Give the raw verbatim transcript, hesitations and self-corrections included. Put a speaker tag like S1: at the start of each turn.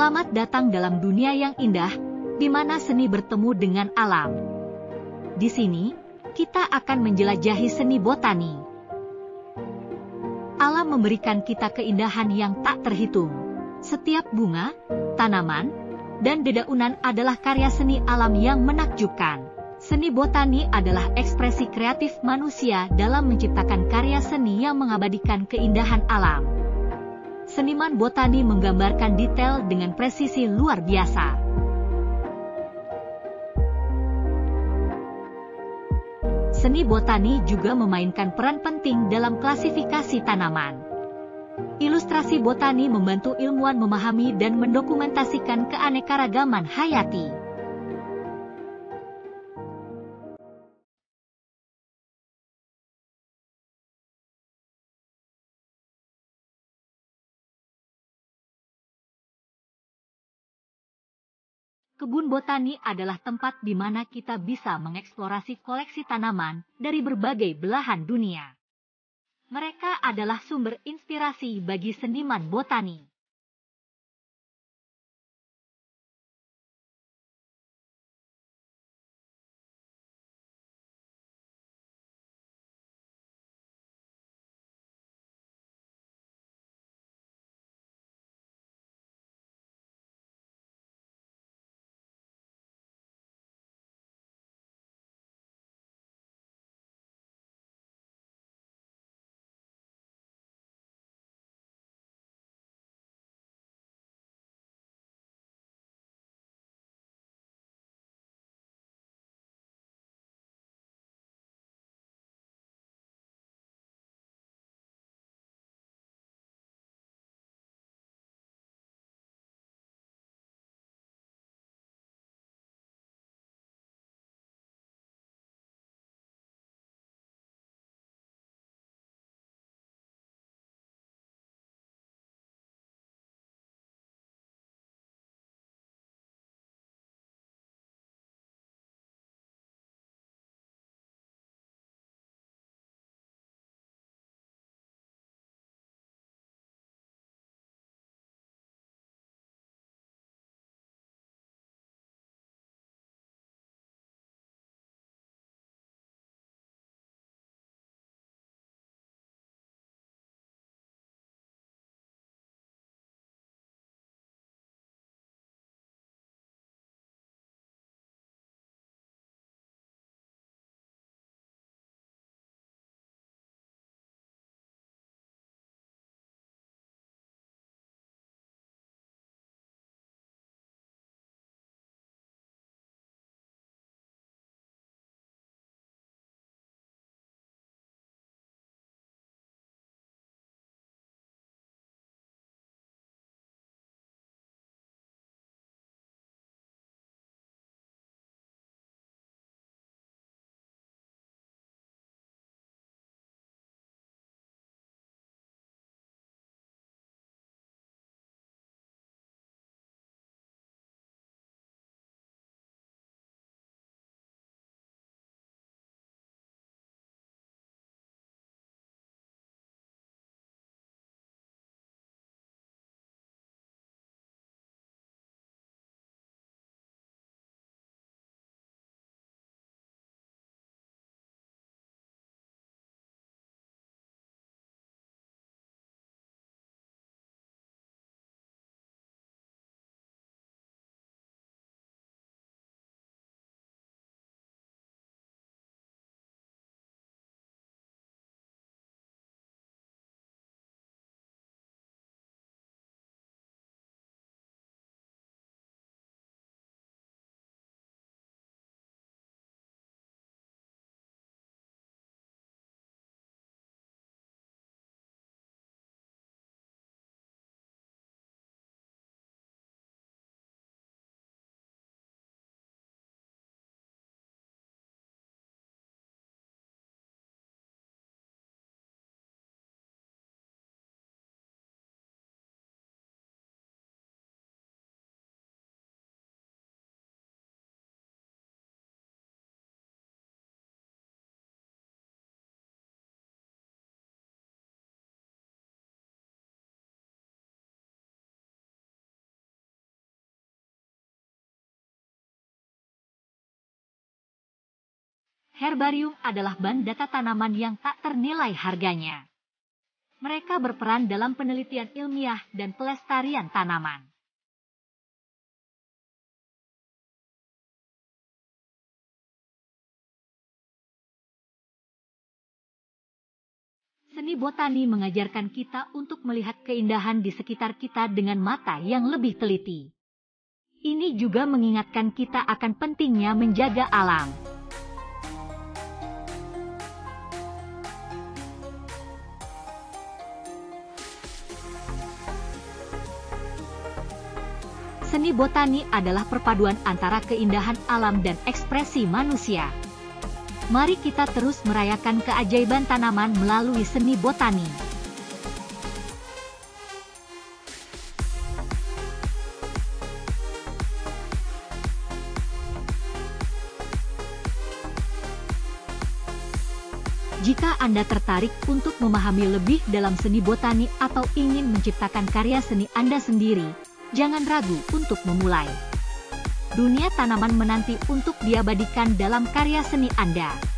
S1: Selamat datang dalam dunia yang indah, di mana seni bertemu dengan alam. Di sini, kita akan menjelajahi seni botani. Alam memberikan kita keindahan yang tak terhitung. Setiap bunga, tanaman, dan dedaunan adalah karya seni alam yang menakjubkan. Seni botani adalah ekspresi kreatif manusia dalam menciptakan karya seni yang mengabadikan keindahan alam. Seniman botani menggambarkan detail dengan presisi luar biasa. Seni botani juga memainkan peran penting dalam klasifikasi tanaman. Ilustrasi botani membantu ilmuwan memahami dan mendokumentasikan keanekaragaman hayati. Kebun botani adalah tempat di mana kita bisa mengeksplorasi koleksi tanaman dari berbagai belahan dunia. Mereka adalah sumber inspirasi bagi seniman botani. Herbarium adalah bank data tanaman yang tak ternilai harganya. Mereka berperan dalam penelitian ilmiah dan pelestarian tanaman. Seni botani mengajarkan kita untuk melihat keindahan di sekitar kita dengan mata yang lebih teliti. Ini juga mengingatkan kita akan pentingnya menjaga alam. Seni botani adalah perpaduan antara keindahan alam dan ekspresi manusia. Mari kita terus merayakan keajaiban tanaman melalui seni botani. Jika Anda tertarik untuk memahami lebih dalam seni botani atau ingin menciptakan karya seni Anda sendiri, jangan ragu untuk memulai. Dunia tanaman menanti untuk diabadikan dalam karya seni Anda.